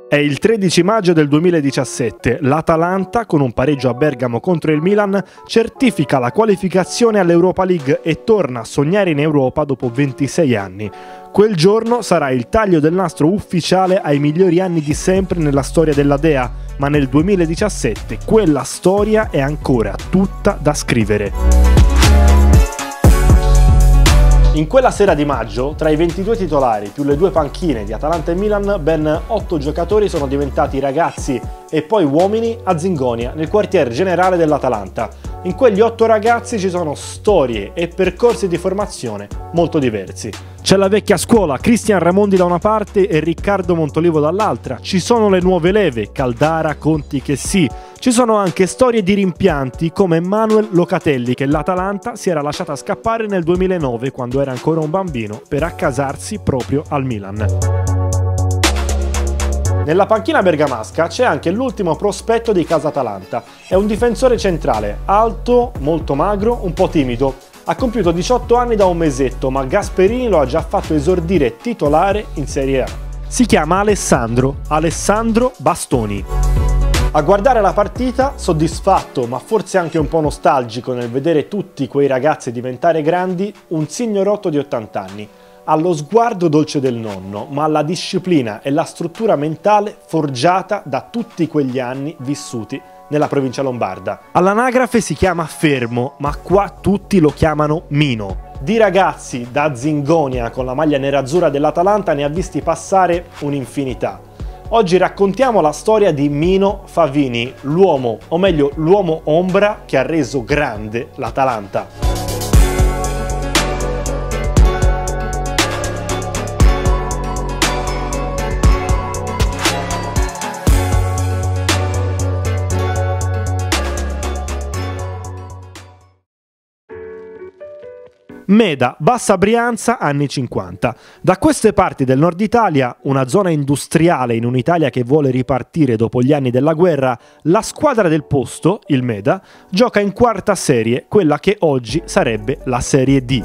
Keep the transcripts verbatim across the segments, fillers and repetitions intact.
È il tredici maggio del duemiladiciassette, l'Atalanta, con un pareggio a Bergamo contro il Milan, certifica la qualificazione all'Europa League e torna a sognare in Europa dopo ventisei anni. Quel giorno sarà il taglio del nastro ufficiale ai migliori anni di sempre nella storia della Dea, ma nel duemiladiciassette quella storia è ancora tutta da scrivere. In quella sera di maggio, tra i ventidue titolari più le due panchine di Atalanta e Milan, ben otto giocatori sono diventati ragazzi e poi uomini a Zingonia, nel quartier generale dell'Atalanta. In quegli otto ragazzi ci sono storie e percorsi di formazione molto diversi. C'è la vecchia scuola, Cristian Ramondi da una parte e Riccardo Montolivo dall'altra. Ci sono le nuove leve, Caldara, Conti, Chessy. Ci sono anche storie di rimpianti come Manuel Locatelli, che l'Atalanta si era lasciata scappare nel duemilanove quando era ancora un bambino per accasarsi proprio al Milan. Nella panchina bergamasca c'è anche l'ultimo prospetto di casa Atalanta. È un difensore centrale, alto, molto magro, un po' timido. Ha compiuto diciotto anni da un mesetto, ma Gasperini lo ha già fatto esordire titolare in Serie A. Si chiama Alessandro, Alessandro Bastoni. A guardare la partita, soddisfatto ma forse anche un po' nostalgico nel vedere tutti quei ragazzi diventare grandi, un signorotto di ottanta anni. Ha lo sguardo dolce del nonno, ma la disciplina e la struttura mentale forgiata da tutti quegli anni vissuti nella provincia lombarda. All'anagrafe si chiama Fermo, ma qua tutti lo chiamano Mino. Di ragazzi da Zingonia con la maglia nerazzurra dell'Atalanta ne ha visti passare un'infinità. Oggi raccontiamo la storia di Mino Favini, l'uomo, o meglio l'uomo ombra che ha reso grande l'Atalanta. Meda, Bassa Brianza, anni cinquanta. Da queste parti del nord Italia, una zona industriale in un'Italia che vuole ripartire dopo gli anni della guerra, la squadra del posto, il Meda, gioca in quarta serie, quella che oggi sarebbe la Serie D.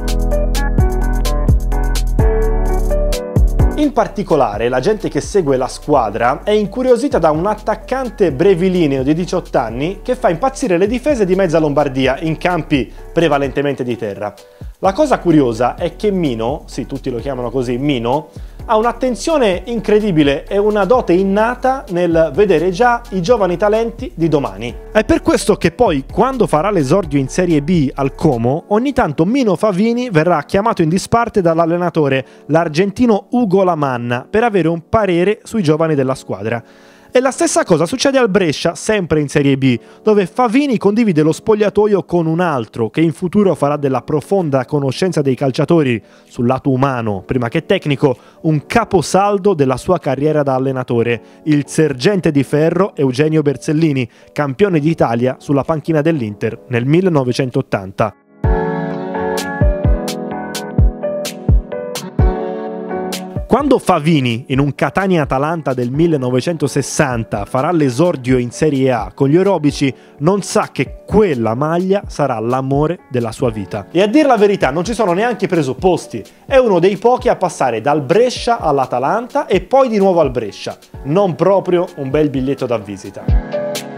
In particolare, la gente che segue la squadra è incuriosita da un attaccante brevilineo di diciotto anni che fa impazzire le difese di mezza Lombardia in campi prevalentemente di terra. La cosa curiosa è che Mino, sì, tutti lo chiamano così, Mino, ha un'attenzione incredibile e una dote innata nel vedere già i giovani talenti di domani. È per questo che poi, quando farà l'esordio in Serie B al Como, ogni tanto Mino Favini verrà chiamato in disparte dall'allenatore, l'argentino Ugo Lamanna, per avere un parere sui giovani della squadra. E la stessa cosa succede al Brescia, sempre in Serie B, dove Favini condivide lo spogliatoio con un altro che in futuro farà della profonda conoscenza dei calciatori sul lato umano, prima che tecnico, un caposaldo della sua carriera da allenatore, il sergente di ferro Eugenio Bersellini, campione d'Italia sulla panchina dell'Inter nel millenovecentottanta. Quando Favini, in un Catania-Atalanta del millenovecentosessanta, farà l'esordio in Serie A con gli orobici, non sa che quella maglia sarà l'amore della sua vita. E a dir la verità non ci sono neanche i presupposti. È uno dei pochi a passare dal Brescia all'Atalanta e poi di nuovo al Brescia. Non proprio un bel biglietto da visita.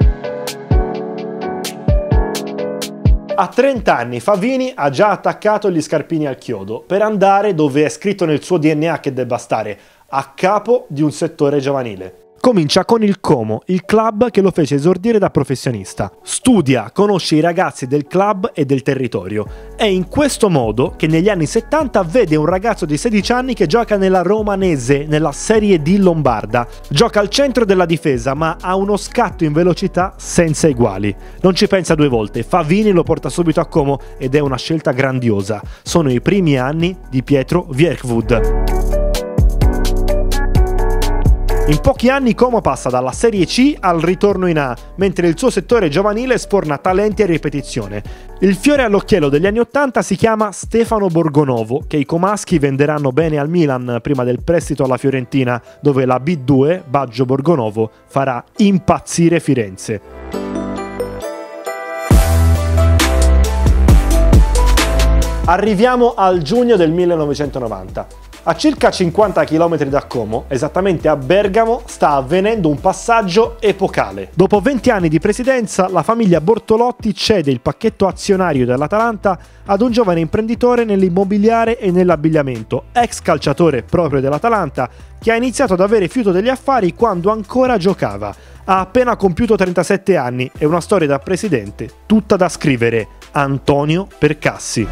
A trenta anni Favini ha già attaccato gli scarpini al chiodo per andare dove è scritto nel suo D N A che debba stare, a capo di un settore giovanile. Comincia con il Como, il club che lo fece esordire da professionista. Studia, conosce i ragazzi del club e del territorio. È in questo modo che negli anni settanta vede un ragazzo di sedici anni che gioca nella Romanese, nella Serie D lombarda. Gioca al centro della difesa, ma ha uno scatto in velocità senza eguali. Non ci pensa due volte, Favini lo porta subito a Como ed è una scelta grandiosa. Sono i primi anni di Pietro Vierchwood. In pochi anni Como passa dalla Serie C al ritorno in A, mentre il suo settore giovanile sforna talenti a ripetizione. Il fiore all'occhiello degli anni Ottanta si chiama Stefano Borgonovo, che i comaschi venderanno bene al Milan prima del prestito alla Fiorentina, dove la B due, Baggio Borgonovo, farà impazzire Firenze. Arriviamo al giugno del millenovecentonovanta. A circa cinquanta chilometri da Como, esattamente a Bergamo, sta avvenendo un passaggio epocale. Dopo venti anni di presidenza, la famiglia Bortolotti cede il pacchetto azionario dell'Atalanta ad un giovane imprenditore nell'immobiliare e nell'abbigliamento, ex calciatore proprio dell'Atalanta, che ha iniziato ad avere fiuto degli affari quando ancora giocava. Ha appena compiuto trentasette anni e una storia da presidente tutta da scrivere: Antonio Percassi.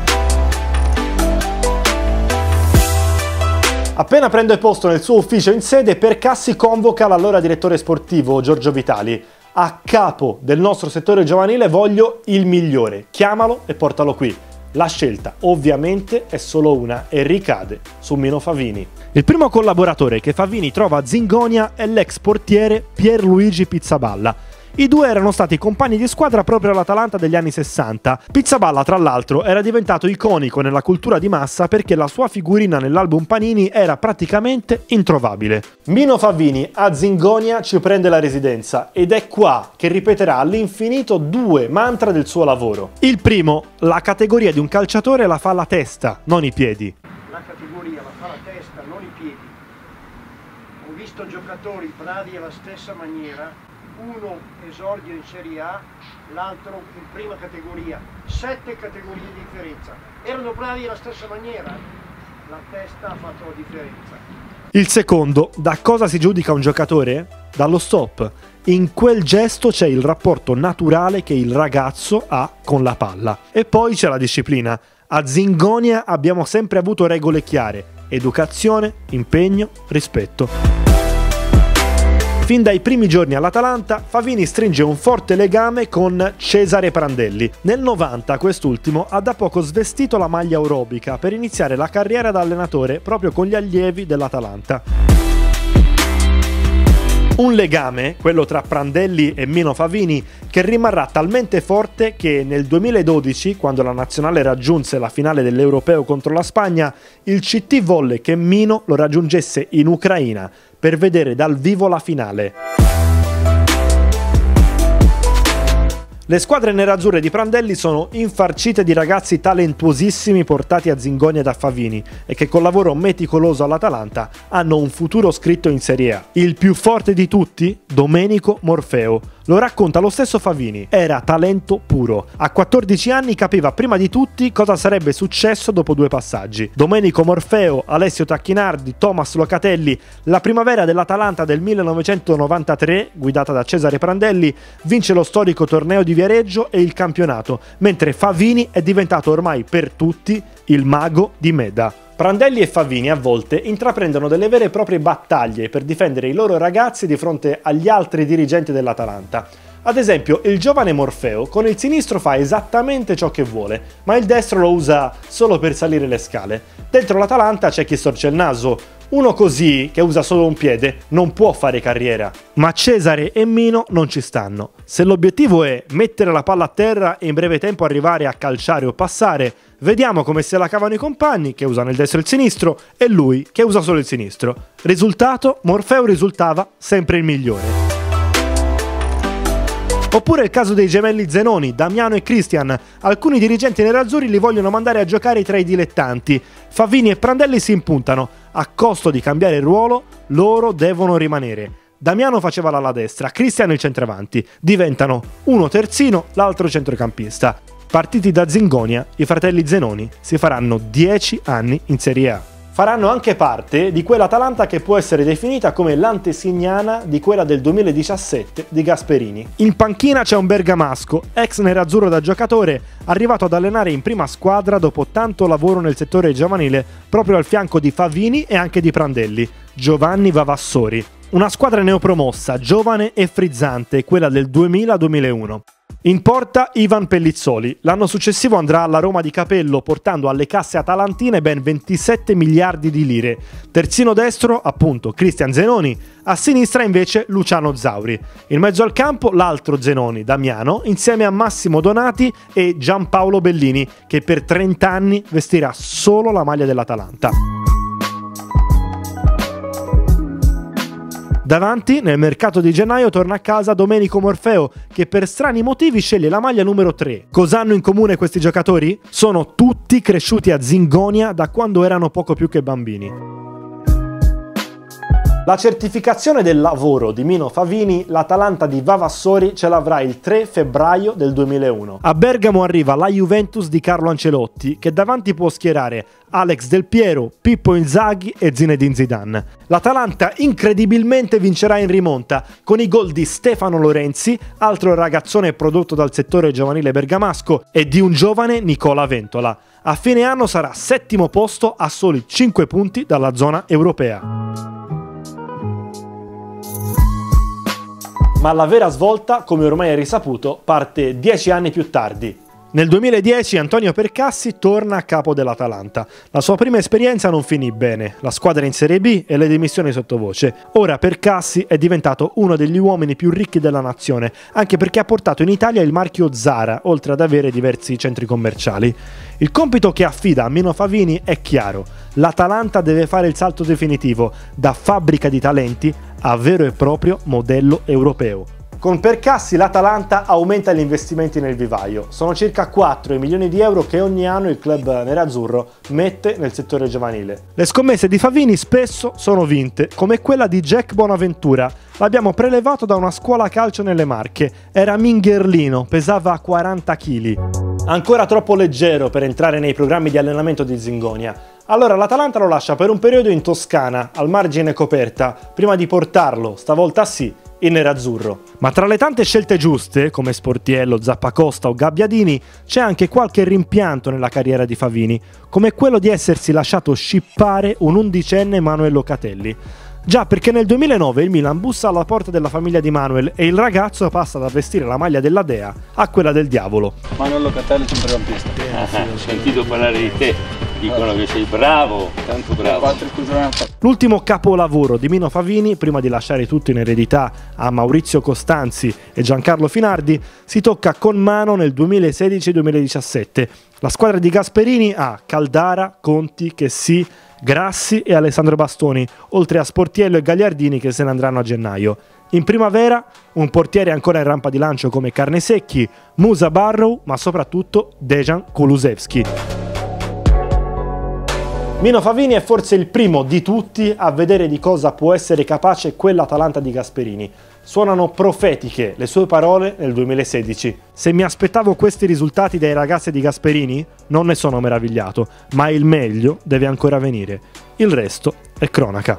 Appena prende posto nel suo ufficio in sede, Percassi convoca l'allora direttore sportivo Giorgio Vitali. A capo del nostro settore giovanile voglio il migliore, chiamalo e portalo qui. La scelta ovviamente è solo una e ricade su Mino Favini. Il primo collaboratore che Favini trova a Zingonia è l'ex portiere Pierluigi Pizzaballa. I due erano stati compagni di squadra proprio all'Atalanta degli anni sessanta. Pizzaballa, tra l'altro, era diventato iconico nella cultura di massa perché la sua figurina nell'album Panini era praticamente introvabile. Mino Favini a Zingonia ci prende la residenza ed è qua che ripeterà all'infinito due mantra del suo lavoro. Il primo: la categoria di un calciatore la fa la testa, non i piedi. La categoria la fa la testa, non i piedi. Ho visto giocatori bravi alla stessa maniera. Uno esordio in Serie A, l'altro in prima categoria, sette categorie di differenza. Erano bravi alla stessa maniera, la testa ha fatto la differenza. Il secondo: da cosa si giudica un giocatore? Dallo stop. In quel gesto c'è il rapporto naturale che il ragazzo ha con la palla. E poi c'è la disciplina. A Zingonia abbiamo sempre avuto regole chiare: educazione, impegno, rispetto. Fin dai primi giorni all'Atalanta, Favini stringe un forte legame con Cesare Prandelli. Nel novanta quest'ultimo ha da poco svestito la maglia orobica per iniziare la carriera da allenatore proprio con gli allievi dell'Atalanta. Un legame, quello tra Prandelli e Mino Favini, che rimarrà talmente forte che nel duemiladodici, quando la nazionale raggiunse la finale dell'Europeo contro la Spagna, il C T volle che Mino lo raggiungesse in Ucraina per vedere dal vivo la finale. Le squadre nerazzurre di Prandelli sono infarcite di ragazzi talentuosissimi portati a Zingonia da Favini e che col lavoro meticoloso all'Atalanta hanno un futuro scritto in Serie A. Il più forte di tutti? Domenico Morfeo. Lo racconta lo stesso Favini. Era talento puro. A quattordici anni capiva prima di tutti cosa sarebbe successo dopo due passaggi. Domenico Morfeo, Alessio Tacchinardi, Thomas Locatelli, la primavera dell'Atalanta del millenovecentonovantatré, guidata da Cesare Prandelli, vince lo storico torneo di Viareggio e il campionato, mentre Favini è diventato ormai per tutti il mago di Meda. Prandelli e Favini a volte intraprendono delle vere e proprie battaglie per difendere i loro ragazzi di fronte agli altri dirigenti dell'Atalanta. Ad esempio, il giovane Morfeo con il sinistro fa esattamente ciò che vuole, ma il destro lo usa solo per salire le scale. Dentro l'Atalanta c'è chi storce il naso. Uno così, che usa solo un piede, non può fare carriera. Ma Cesare e Mino non ci stanno. Se l'obiettivo è mettere la palla a terra e in breve tempo arrivare a calciare o passare, vediamo come se la cavano i compagni, che usano il destro e il sinistro, e lui, che usa solo il sinistro. Risultato? Morfeo risultava sempre il migliore. Oppure il caso dei gemelli Zenoni, Damiano e Christian. Alcuni dirigenti nerazzurri li vogliono mandare a giocare tra i dilettanti. Favini e Prandelli si impuntano. A costo di cambiare il ruolo, loro devono rimanere. Damiano faceva l'ala destra, Christian il centravanti. Diventano uno terzino, l'altro centrocampista. Partiti da Zingonia, i fratelli Zenoni si faranno dieci anni in Serie A. Faranno anche parte di quell'Atalanta che può essere definita come l'antesignana di quella del duemiladiciassette di Gasperini. In panchina c'è un bergamasco, ex nerazzurro da giocatore, arrivato ad allenare in prima squadra dopo tanto lavoro nel settore giovanile, proprio al fianco di Favini e anche di Prandelli, Giovanni Vavassori. Una squadra neopromossa, giovane e frizzante, quella del duemila duemilauno. In porta Ivan Pellizzoli. L'anno successivo andrà alla Roma di Capello, portando alle casse atalantine ben ventisette miliardi di lire. Terzino destro, appunto, Christian Zenoni. A sinistra invece Luciano Zauri. In mezzo al campo l'altro Zenoni, Damiano, insieme a Massimo Donati e Giampaolo Bellini, che per trenta anni vestirà solo la maglia dell'Atalanta. Davanti, nel mercato di gennaio, torna a casa Domenico Morfeo, che per strani motivi sceglie la maglia numero tre. Cosa hanno in comune questi giocatori? Sono tutti cresciuti a Zingonia da quando erano poco più che bambini. La certificazione del lavoro di Mino Favini, l'Atalanta di Vavassori ce l'avrà il tre febbraio del duemilauno. A Bergamo arriva la Juventus di Carlo Ancelotti, che davanti può schierare Alex Del Piero, Pippo Inzaghi e Zinedine Zidane. L'Atalanta incredibilmente vincerà in rimonta con i gol di Stefano Lorenzi, altro ragazzone prodotto dal settore giovanile bergamasco, e di un giovane Nicola Ventola. A fine anno sarà settimo posto a soli cinque punti dalla zona europea. Ma la vera svolta, come ormai è risaputo, parte dieci anni più tardi. Nel duemiladieci Antonio Percassi torna a capo dell'Atalanta. La sua prima esperienza non finì bene, la squadra in Serie B e le dimissioni sottovoce. Ora Percassi è diventato uno degli uomini più ricchi della nazione, anche perché ha portato in Italia il marchio Zara, oltre ad avere diversi centri commerciali. Il compito che affida a Mino Favini è chiaro: l'Atalanta deve fare il salto definitivo da fabbrica di talenti a vero e proprio modello europeo. Con Percassi l'Atalanta aumenta gli investimenti nel vivaio. Sono circa quattro i milioni di euro che ogni anno il club nerazzurro mette nel settore giovanile. Le scommesse di Favini spesso sono vinte, come quella di Jack Bonaventura. L'abbiamo prelevato da una scuola calcio nelle Marche. Era mingherlino, pesava quaranta chili. Ancora troppo leggero per entrare nei programmi di allenamento di Zingonia. Allora l'Atalanta lo lascia per un periodo in Toscana, al margine coperta, prima di portarlo, stavolta sì, in nerazzurro. Ma tra le tante scelte giuste, come Sportiello, Zappacosta o Gabbiadini, c'è anche qualche rimpianto nella carriera di Favini, come quello di essersi lasciato scippare un undicenne Manuel Locatelli. Già, perché nel duemilanove il Milan bussa alla porta della famiglia di Manuel e il ragazzo passa da vestire la maglia della Dea a quella del diavolo. Manuel Locatelli, centrocampista. Ah, ho sentito parlare di te, dicono che sei bravo, tanto bravo. L'ultimo capolavoro di Mino Favini, prima di lasciare tutto in eredità a Maurizio Costanzi e Giancarlo Finardi, si tocca con mano nel duemilasedici duemiladiciassette. La squadra di Gasperini ha Caldara, Conti, Chessy, Grassi e Alessandro Bastoni, oltre a Sportiello e Gagliardini che se ne andranno a gennaio. In primavera un portiere ancora in rampa di lancio come Carnesecchi, Musa Barrow, ma soprattutto Dejan Kulusevski. Mino Favini è forse il primo di tutti a vedere di cosa può essere capace quell'Atalanta di Gasperini. Suonano profetiche le sue parole nel duemilasedici. Se mi aspettavo questi risultati dai ragazzi di Gasperini, non ne sono meravigliato, ma il meglio deve ancora venire. Il resto è cronaca.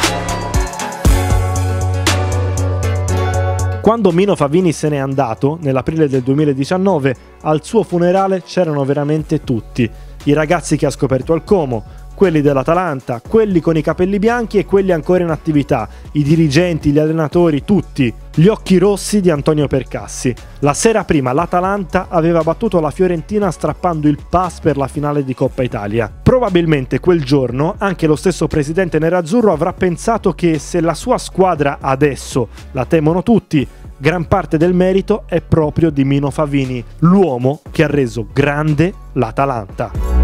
Quando Mino Favini se n'è andato, nell'aprile del duemiladiciannove, al suo funerale c'erano veramente tutti. I ragazzi che ha scoperto al Como, quelli dell'Atalanta, quelli con i capelli bianchi e quelli ancora in attività, i dirigenti, gli allenatori, tutti. Gli occhi rossi di Antonio Percassi. La sera prima l'Atalanta aveva battuto la Fiorentina strappando il pass per la finale di Coppa Italia. Probabilmente quel giorno anche lo stesso presidente nerazzurro avrà pensato che se la sua squadra adesso la temono tutti, gran parte del merito è proprio di Mino Favini, l'uomo che ha reso grande l'Atalanta.